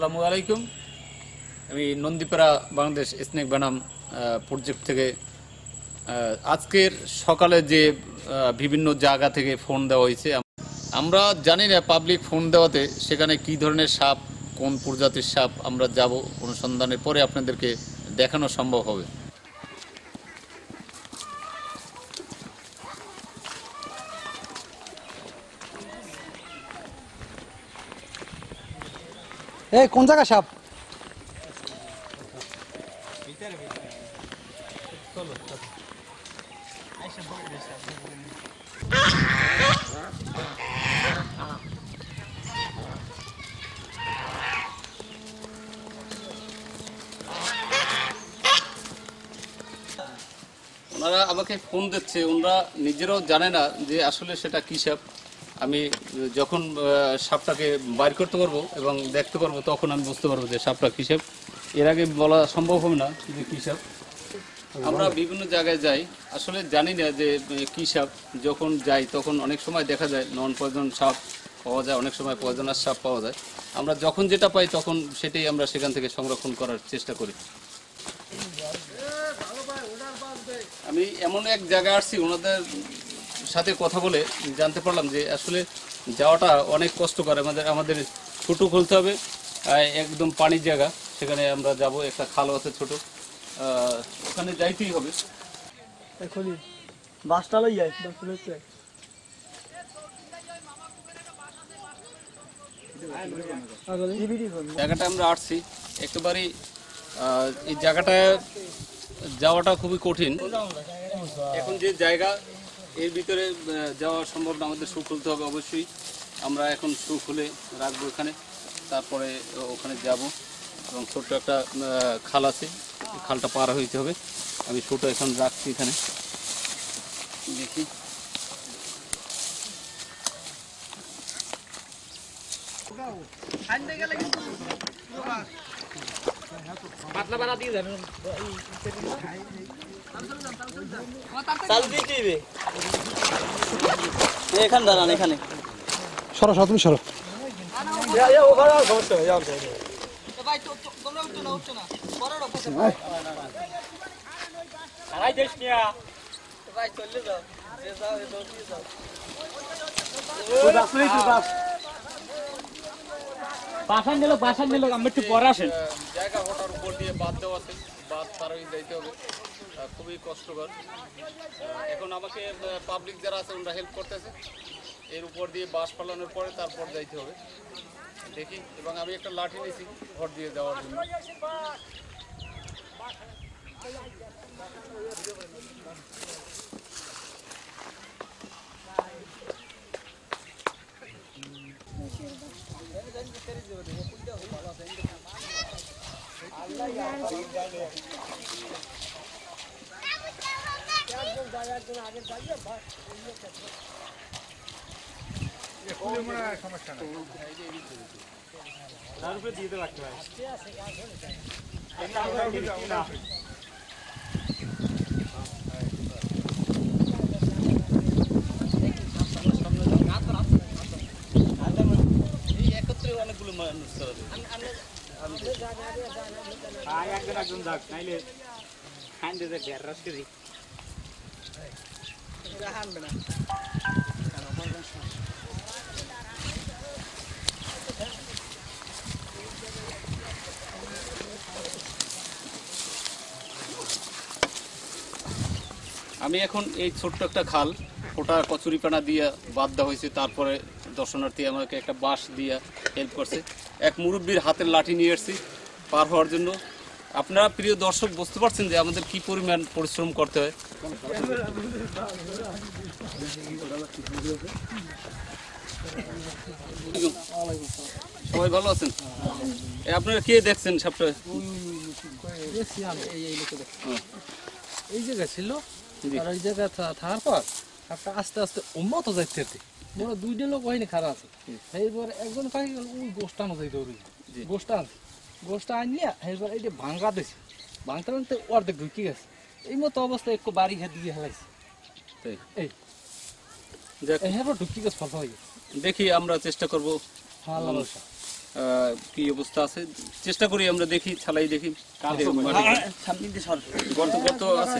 আসসালামু আলাইকুম। আমি নন্দীপাড়া বাংলাদেশ স্নেক বনাম প্রজেক্ট থেকে আজকের সকালে যে বিভিন্ন জায়গা থেকে ফোন দেওয়া হয়েছে, আমরা জানি না পাবলিক ফোন দেওয়াতে সেখানে কি ধরনের সাপ, কোন প্রজাতির সাপ, আমরা যাব অনুসন্ধানের পরে আপনাদেরকে দেখানো সম্ভব হবে। এই কোন জায়গা সাপ? ওনারা আমাকে ফোন দিচ্ছে, ওনারা নিজেরাও জানে না যে আসলে সেটা কী সাপ। আমি যখন সাপটাকে বাইর করতে পারবো এবং দেখতে পারবো তখন আমি বুঝতে পারবো যে সাপটা কী সাপ। এর আগে বলা সম্ভব হবে না যে কী সাপ। আমরা বিভিন্ন জায়গায় যাই, আসলে জানি না যে কী সাপ। যখন যাই তখন অনেক সময় দেখা যায় নন পয়জন সাপ পাওয়া যায়, অনেক সময় পয়জনাস সাপ পাওয়া যায়। আমরা যখন যেটা পাই তখন সেটাই আমরা সেখান থেকে সংরক্ষণ করার চেষ্টা করি। আমি এমন এক জায়গায় আসছি, ওনাদের সাথে কথা বলে জানতে পারলাম যে আসলে যাওয়াটা অনেক কষ্টকর। আমাদের ছোটো খুলতে হবে, একদম পানির জায়গা, সেখানে আমরা যাব। একটা খালও আছে ছোটো, ওখানে যাইতেই হবে। এখনই বাসটা লই যাই, জায়গাটা আমরা আসছি একেবারেই, এই জায়গাটায় যাওয়াটা খুবই কঠিন। এখন যে জায়গা, এর ভিতরে যাওয়া সম্ভব না, আমাদের শু খুলতে হবে অবশ্যই। আমরা এখন শু খুলে রাখবো এখানে, তারপরে ওখানে যাব। এবং ছোট্ট একটা খাল আছে, খালটা পার হইতে হবে। আমি শুটা এখন রাখছি এখানে, দেখি। পাতলা বাড়া দিয়ে যাবেন, চাল দিয়ে দিবে। এখানে দাঁড়ান, এখানে সরো সরো, তুমি সরো। ওখানে আর সমস্যা নেই, ভাই তোমরা উঠছো না বড় আড়াই দেশ নিয়া ভাই চলে যাও, যে যাও এ দৌড় দিয়ে যাও। বাসান নিল আমরা একটু পরে আসেন। জায়গা হটার উপর দিয়ে বাদ দেওয়া আছে, বাদ পার হয়ে যাইতে হবে, খুবই কষ্টকর। এখন আমাকে পাবলিক যারা আছে ওনারা হেল্প করতেছে। এর উপর দিয়ে বাঁশ ফালানোর পরে তারপর যাইতে হবে, দেখি। এবং আমি একটা লাঠি নিয়েছি ভর দিয়ে যাওয়ার জন্য। একত্রে অনেকগুলো মানুষ করা যায়। একজন যাক, নাইলে হান্ডে যে ঘের রাস্তে দিই হানবে না। আমি এখন এই ছোট্ট একটা খাল, ওটা কচুরিপানা দিয়ে বাদ দেওয়া হয়েছে। তারপরে দর্শনার্থী আমাকে একটা বাঁশ দিয়ে হেল্প করছে। এক মুরব্বীর হাতের লাঠি নিয়ে এসেছি পার হওয়ার জন্য। আপনারা প্রিয় দর্শক বুঝতে পারছেন যে আমাদের কি পরিমাণ পরিশ্রম করতে হয়। সবাই ভালো আছেন? আপনারা কে দেখছেন সাপটা? এই জায়গা ছিল, আর ওই জায়গা থাকার পর সাপটা আস্তে আস্তে উন্নত যাইতে বড় দুইটা লোক হয়নি খারাপ আছে। এইবার একজন পাই গেল, ওই গোষ্ঠানো যাইতে গোষ্ঠটা আনলিয়া এইবার এই যে ভাঙা দিয়েছে, ভাঙতে ভাঙতে অর্ধেক ঢুকি গেছে। এই মতো অবস্থায় একটু বাড়ি ঘাট দিয়ে হেলাইছে। এই হ্যাঁ ঢুকি গেছে, ফল হয়ে গেছে। দেখি আমরা চেষ্টা করবো। কি অবস্থা আছে চেষ্টা করি আমরা, দেখি ছালাই দেখি গর্ত গর্ত আছে।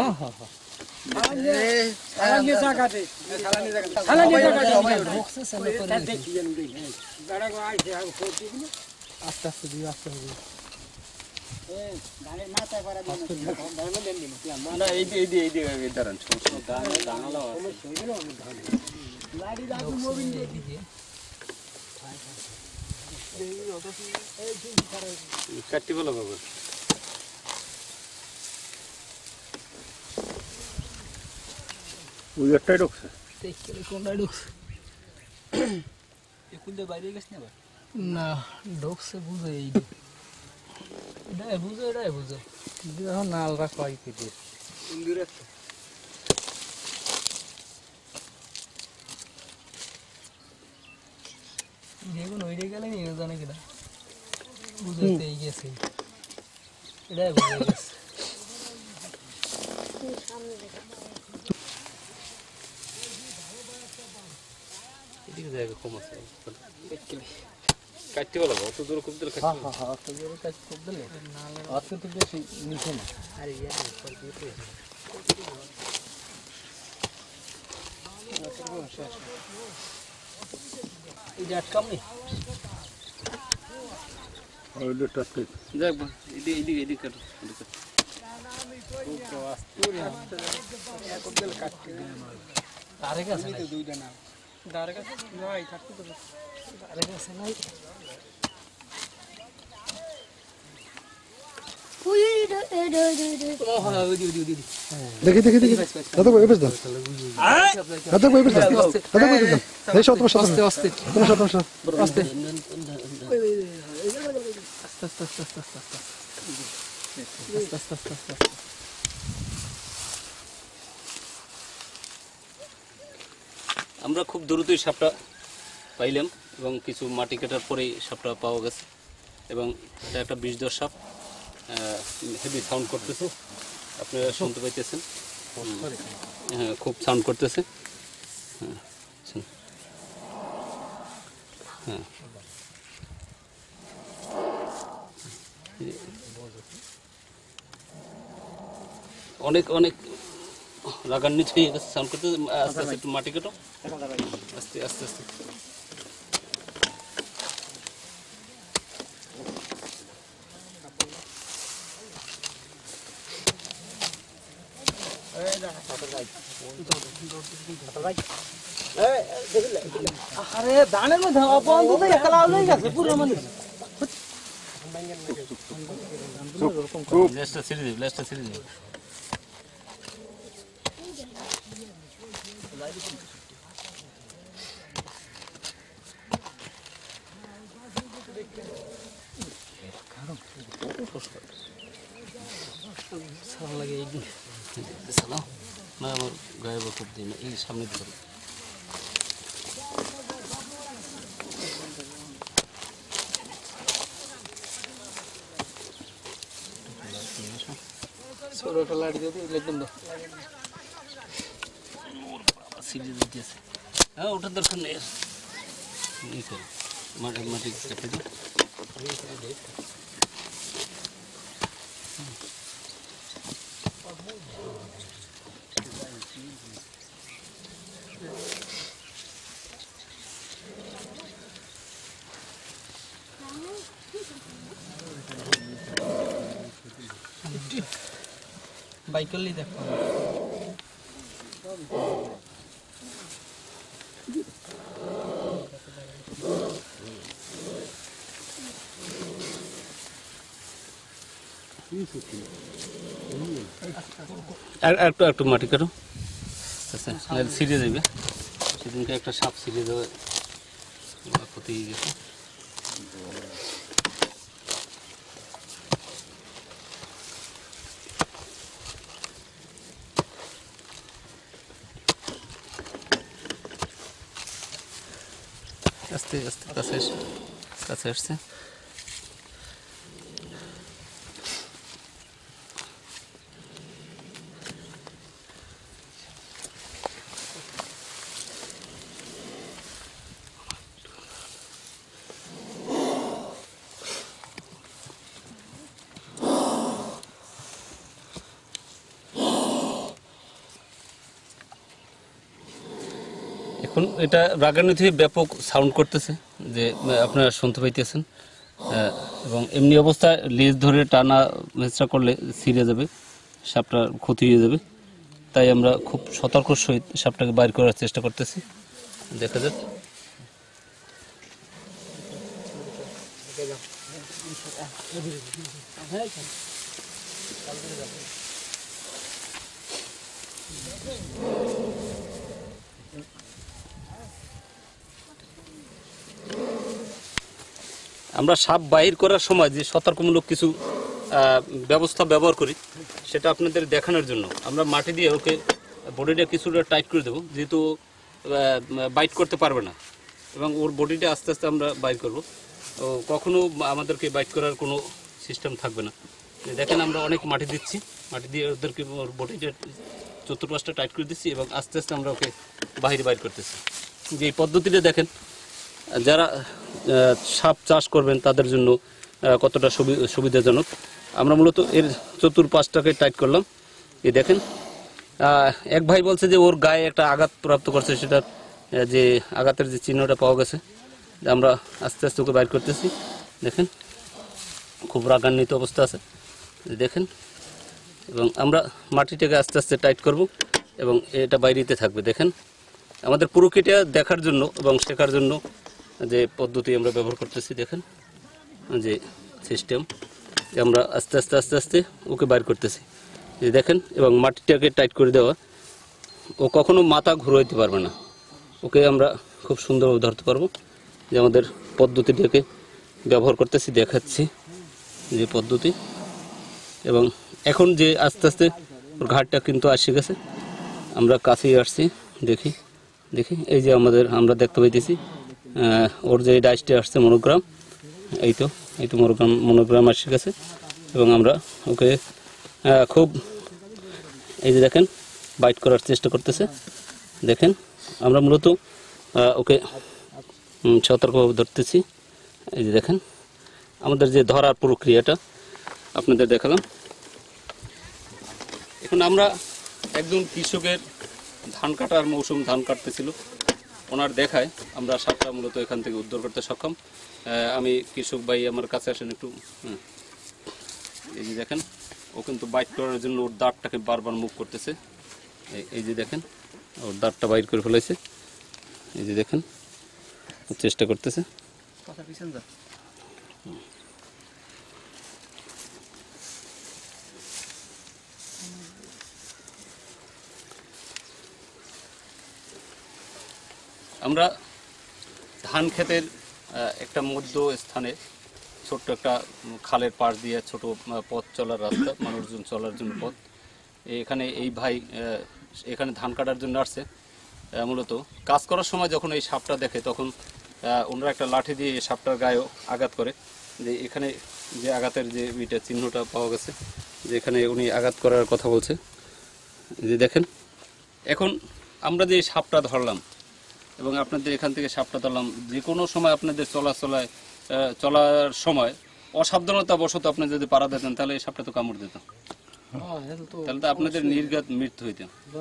আস্তে আস্তে দিও, আস্তে আস্তে দিও। না এই দাঁড়ান, কাটতে বলো বাবা। ওই একটাই ঢুকছে, কোনটাই ঢুকছে বাইরে গেছ না? না, ঢুকছে বুঝে এই এটাই বুঝে, এটাই বুঝে এখন নালরা কয় কেটে দেখুন ওইটাই গেলে নিয়ে জানে কিনা বুঝতেই গেছে, এটাই বুঝে গেছে। এদিকে জায়গা কম আছে, কাটতে বলো অত দূর খুব দিলে হ্যাঁ হ্যাঁ হ্যাঁ, অত জোরে কাজ খুব দিলে অত তো বেশি নিচে না। আরে এই যে আটকাম নেই, যাক এদিকে এদিকে কাটো, তারে গেছে নাই, দুইটা না দাঁড়ে কাছে ভাই থাকতে তো তারে গেছে নাই। দেখি দেখি দেখি দাদা কই বেশ দাও দাদা কই বেশ দাও দাদা কই বেশ দাও এই শত শত আস্তে আস্তে শত শত শত আস্তে আমরা খুব দ্রুতই সাপটা পাইলাম এবং কিছু মাটি কাটার পরেই সাপটা পাওয়া গেছে এবং এটা একটা বিষধর সাপ, হেভি সাউন্ড করতেছে, আপনারা শুনতে পাইতেছেন। হ্যাঁ, খুব সাউন্ড করতেছে। হ্যাঁ, হ্যাঁ, অনেক অনেক রাগান্বিত হয়ে গেছে, সাউন্ড করতে। আস্তে আস্তে একটু মাটি কাটো, আস্তে আস্তে আস্তে। আরে ধানের মধ্যে বন্ধ তো একলা লই গেছে পুরো মানে লেজটা ছেড়ে দিবি, লেজটা ছেড়ে দিবি। লাগে এই সালাম না, আমার গায়ে বা খুব দিই না, এই সামনে দিকে ছোটটা লাড়ি দিয়ে দিই একদম দাও। সিঁড়ি দিতেছে। হ্যাঁ, ওটার দরকার নেই, ই করে মাটি মাটি চাপে দিই। বাইক করলেই দেখো একটু একটু মাটি কাটো, আচ্ছা সিরিয়ে যাবে। সেদিনকে একটা সাপ সিরিয়ে দেওয়া ক্ষতি হয়ে গেছে। আস্তে আস্তে কাছে আসছে। এখন এটা রাগান্বিত হয়ে ব্যাপক সাউন্ড করতেছে, যে আপনারা শুনতে পাইতেছেন। এবং এমনি অবস্থায় লেজ ধরে টানা হেঁচড়া করলে ছিঁড়ে যাবে, সাপটার ক্ষতি হয়ে যাবে। তাই আমরা খুব সতর্কর সহিত সাপটাকে বাইর করার চেষ্টা করতেছি। দেখা যাক। আমরা সাপ বাহির করার সময় যে সতর্কমূলক কিছু ব্যবস্থা ব্যবহার করি, সেটা আপনাদের দেখানোর জন্য আমরা মাটি দিয়ে ওকে বডিটা কিছুটা টাইট করে দেবো, যেহেতু বাইট করতে পারবে না, এবং ওর বডিটা আস্তে আস্তে আমরা বাইর করব। কখনো আমাদেরকে বাইট করার কোনো সিস্টেম থাকবে না। দেখেন আমরা অনেক মাটি দিচ্ছি, মাটি দিয়ে ওদেরকে ওর বডিটা চতুর্পাশটা টাইট করে দিচ্ছি, এবং আস্তে আস্তে আমরা ওকে বাইরে বাইর করতেছি। যে এই পদ্ধতিটা দেখেন, যারা সাপ চাষ করবেন তাদের জন্য কতটা সুবিধাজনক। আমরা মূলত এর চতুর্পাশটাকে টাইট করলাম। এই দেখেন, এক ভাই বলছে যে ওর গায়ে একটা আঘাত প্রাপ্ত করছে, সেটার যে আঘাতের যে চিহ্নটা পাওয়া গেছে। আমরা আস্তে আস্তে ওকে বাইর করতেছি। দেখেন খুব রাগান্বিত অবস্থা আছে, দেখেন। এবং আমরা মাটিটাকে আস্তে আস্তে টাইট করব, এবং এটা বাইরেতে থাকবে। দেখেন আমাদের প্রক্রিয়া দেখার জন্য এবং শেখার জন্য যে পদ্ধতি আমরা ব্যবহার করতেছি, দেখেন যে সিস্টেম, আমরা আস্তে আস্তে আস্তে আস্তে ওকে বাইর করতেছি। যে দেখেন, এবং মাটিটাকে টাইট করে দেওয়া, ও কখনো মাথা ঘুরাইতে পারবে না। ওকে আমরা খুব সুন্দরভাবে ধরতে পারবো। যে আমাদের পদ্ধতিটাকে ব্যবহার করতেছি, দেখাচ্ছি যে পদ্ধতি। এবং এখন যে আস্তে আস্তে ওর ঘাটটা কিন্তু আসে গেছে, আমরা কাছেই আসছি। দেখি দেখি এই যে আমরা দেখতে পাইতেছি ওর যে ডাইসটা আসছে মনোগ্রাম, এই তো মনোগ্রাম আসে গেছে। এবং আমরা ওকে খুব এই যে দেখেন বাইট করার চেষ্টা করতেছে। দেখেন আমরা মূলত ওকে সতর্কভাবে ধরতেছি। এই যে দেখেন আমাদের যে ধরার প্রক্রিয়াটা আপনাদের দেখালাম। এখন আমরা একজন কৃষকের ধান কাটার মৌসুম, ধান কাটতেছিল, ওনার দেখায় আমরা সাপটা মূলত এখান থেকে উদ্ধার করতে সক্ষম। আমি কৃষক ভাই আমার কাছে আসেন একটু। এই যে দেখেন ও কিন্তু বাইট করার জন্য ওর দাঁতটাকে বারবার মুভ করতেছে। এই যে দেখেন ওর দাঁতটা বাইট করে ফেলেছে। এই যে দেখেন চেষ্টা করতেছে। আমরা ধান ক্ষেতের একটা মধ্য স্থানে ছোট্ট একটা খালের পাশ দিয়ে ছোট পথ চলার রাস্তা, মানুষজন চলার জন্য পথ। এখানে এই ভাই এখানে ধান কাটার জন্য আসছে। মূলত কাজ করার সময় যখন এই সাপটা দেখে, তখন ওনারা একটা লাঠি দিয়ে এই সাপটার গায়েও আঘাত করে। যে এখানে যে আঘাতের যে চিহ্নটা পাওয়া গেছে, যে এখানে উনি আঘাত করার কথা বলছে। যে দেখেন এখন আমরা যে সাপটা ধরলাম এবং আপনাদের এখান থেকে সাপটা ধরলাম, যে কোনো সময় আপনাদের চলার সময় অসাবধানতা বশত আপনি যদি পাড়া দিতেন, তাহলে এই সাপটা তো কামড় দিত, তাহলে তো আপনাদের নির্ঘাত মৃত্যু হইত।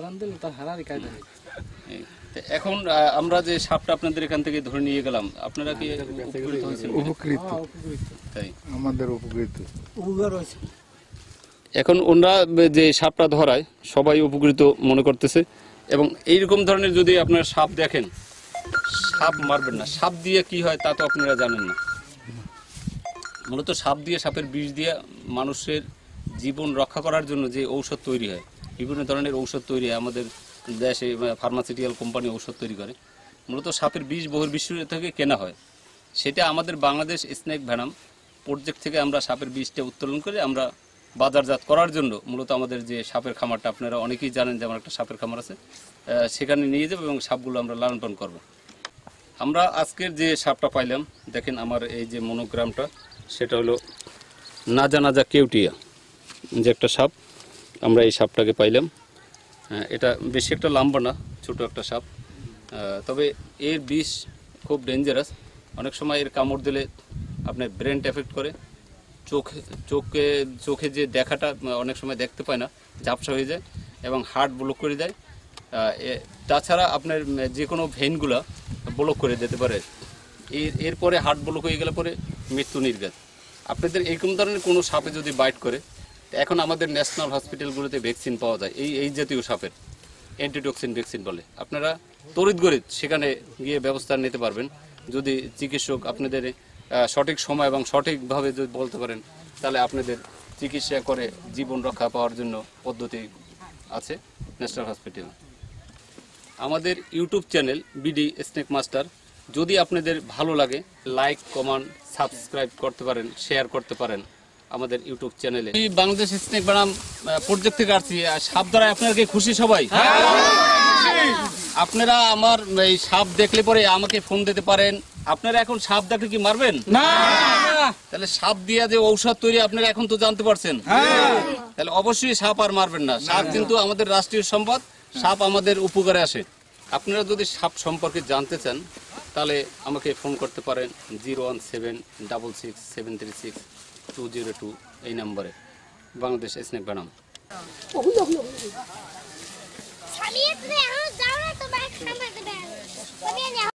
এখন আমরা যে সাপটা আপনাদের এখান থেকে ধরে নিয়ে গেলাম, আপনারা কি উপকৃত হয়েছেন? উপকৃত, তাই আমাদের উপকৃত। এখন ওনারা যে সাপটা ধরায় সবাই উপকৃত মনে করতেছে। এবং এইরকম ধরনের যদি আপনারা সাপ দেখেন, সাপ মারবেন না। সাপ দিয়ে কি হয় তা তো আপনারা জানেন না। মূলত সাপ দিয়ে, সাপের বিষ দিয়ে মানুষের জীবন রক্ষা করার জন্য যে ঔষধ তৈরি হয়, বিভিন্ন ধরনের ঔষধ তৈরি হয়। আমাদের দেশে ফার্মাসিউটিক্যাল কোম্পানি ঔষধ তৈরি করে। মূলত সাপের বিষ বহির্বিশ্ব থেকে কেনা হয়। সেটা আমাদের বাংলাদেশ স্নেক ভ্যানাম প্রজেক্ট থেকে আমরা সাপের বীজটা উত্তোলন করে আমরা বাজারজাত করার জন্য মূলত আমাদের যে সাপের খামারটা, আপনারা অনেকেই জানেন যে আমার একটা সাপের খামার আছে, সেখানে নিয়ে যাবো এবং সাপগুলো আমরা লালন পালন করবো। আমরা আজকের যে সাপটা পাইলাম, দেখেন আমার এই যে মনোগ্রামটা, সেটা হলো নাজা কেউটিয়া যে একটা সাপ। আমরা এই সাপটাকে পাইলাম। এটা বেশি একটা লম্বা না, ছোট একটা সাপ। তবে এর বিষ খুব ডেঞ্জারাস। অনেক সময় এর কামড় দিলে আপনার ব্রেন এফেক্ট করে, চোখে যে দেখাটা অনেক সময় দেখতে পায় না, ঝাপসা হয়ে যায় এবং হার্ট ব্লক করে দেয়। তাছাড়া আপনার যে কোনো ভেইনগুলা ব্লক করে দিতে পারে। এরপরে হার্ট ব্লক হয়ে গেলে পরে মৃত্যু নির্ঘাত। আপনাদের এরকম ধরনের কোনো সাপে যদি বাইট করে, এখন আমাদের ন্যাশনাল হসপিটালগুলোতে ভ্যাকসিন পাওয়া যায় এই জাতীয় সাপের, অ্যান্টিটক্সিন ভ্যাকসিন বলে। আপনারা তড়িৎ সেখানে গিয়ে ব্যবস্থা নিতে পারবেন যদি চিকিৎসক আপনাদের সঠিক সময় এবং সঠিকভাবে যদি বলতে পারেন, তাহলে আপনাদের চিকিৎসা করে জীবন রক্ষা পাওয়ার জন্য পদ্ধতি আছে ন্যাশনাল হসপিটাল। আমাদের YouTube channel BD snake master যদি আপনাদের ভালো লাগে, লাইক, কমেন্ট, সাবস্ক্রাইব করতে পারেন, শেয়ার করতে পারেন আমাদের ইউটিউব চ্যানেলে। বাংলাদেশ স্নেক বানাম প্রজেক্ট থেকে আসছি। সাপ দ্বারা আপনারা কি খুশি সবাই? আপনারা আমার এই সাপ দেখলে পরে আমাকে ফোন দিতে পারেন। আপনারা এখন সাপ দেখলে কি মারবেন না? তাহলে সাপ দিয়ে যে ঔষধ তৈরি আপনারা এখন তো জানতে পারছেন। তাহলে অবশ্যই সাপ আর মারবেন না। সাপ কিন্তু আমাদের রাষ্ট্রীয় সম্পদ, সাপ আমাদের উপকারে আসে। আপনারা যদি সাপ সম্পর্কে জানতে চান তাহলে আমাকে ফোন করতে পারেন 017666736 এই নম্বরে, বাংলাদেশ স্নেক বানাম। আমি এখন যাও না, তো বাইক সামনে দেবে।